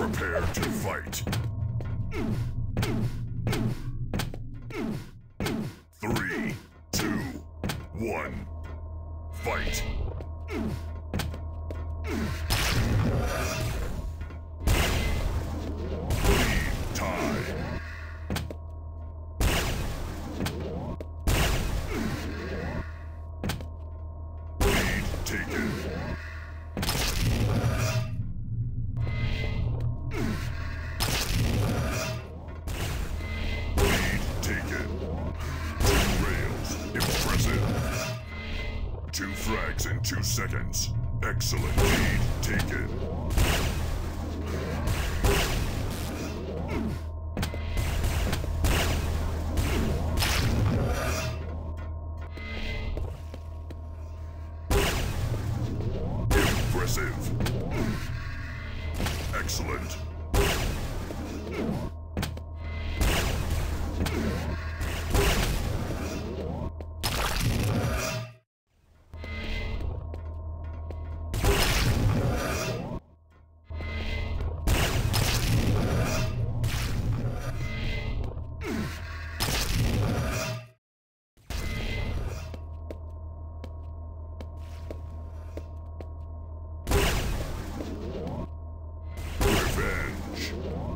Prepare to fight. 3, 2, 1, fight. Lead tie. Lead taken. Lead taken. 2 rails. Impressive. 2 frags in 2 seconds. Excellent. Lead taken. Impressive. Excellent. Revenge.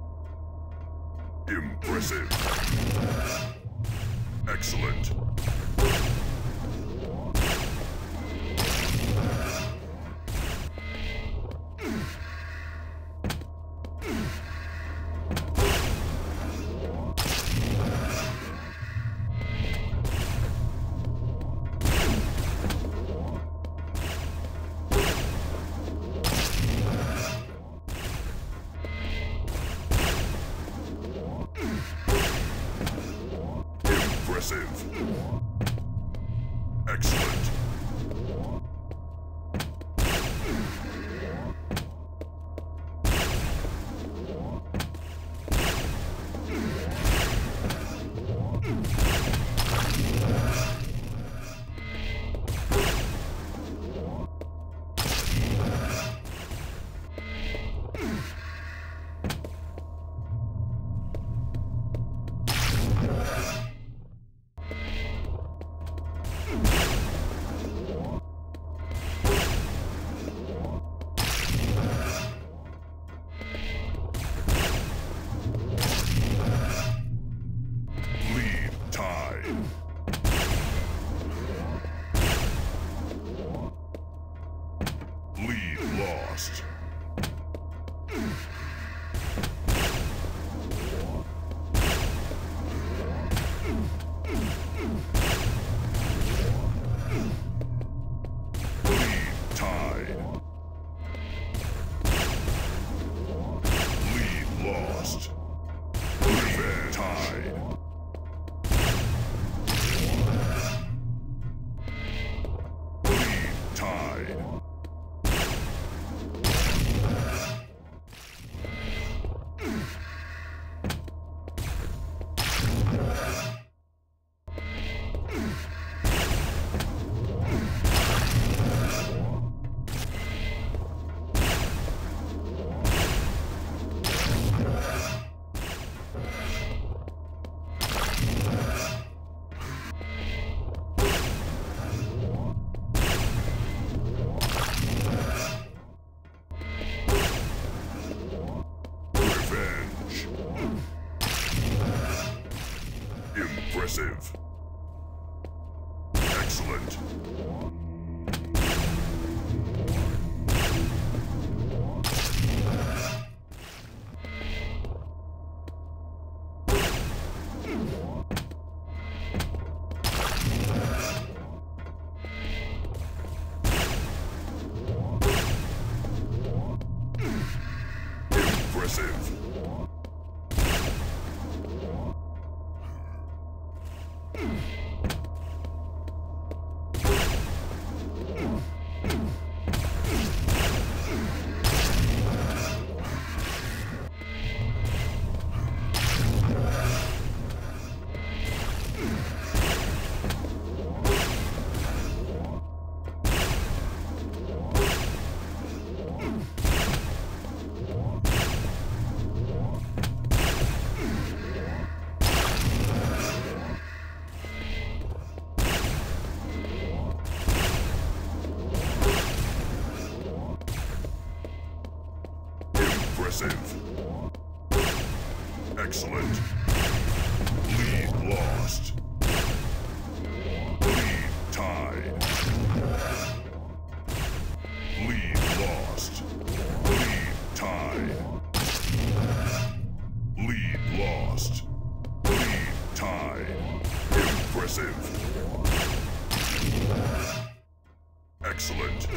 Impressive. Excellent. Impressive. Excellent. Lead tie. Lead lost. Lead tied. Lead lost. Lead tied. Lead tied. Revenge. Impressive. Excellent. Impressive. Impressive. Excellent. Lead lost. Lead tied. Lead lost. Lead tied. Lead lost. Lead tied. Impressive. Excellent.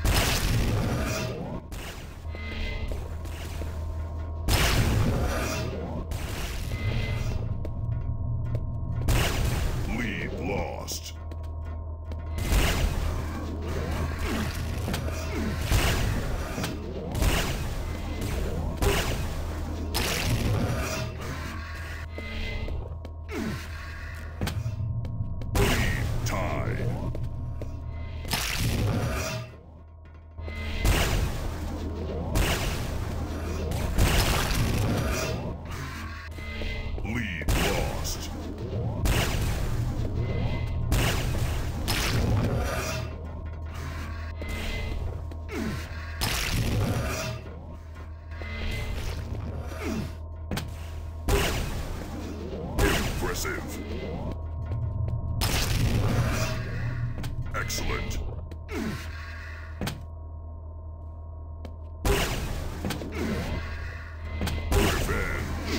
Lead lost. Lead tied. Lead lost. Impressive. Excellent. Revenge.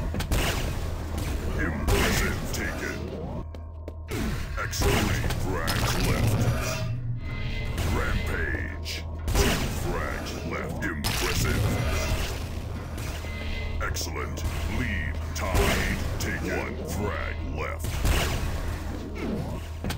Impressive taken. Excellent. Frags left. Rampage. 2 frags left. Impressive. Excellent. Lead tied. Take 1 frag left.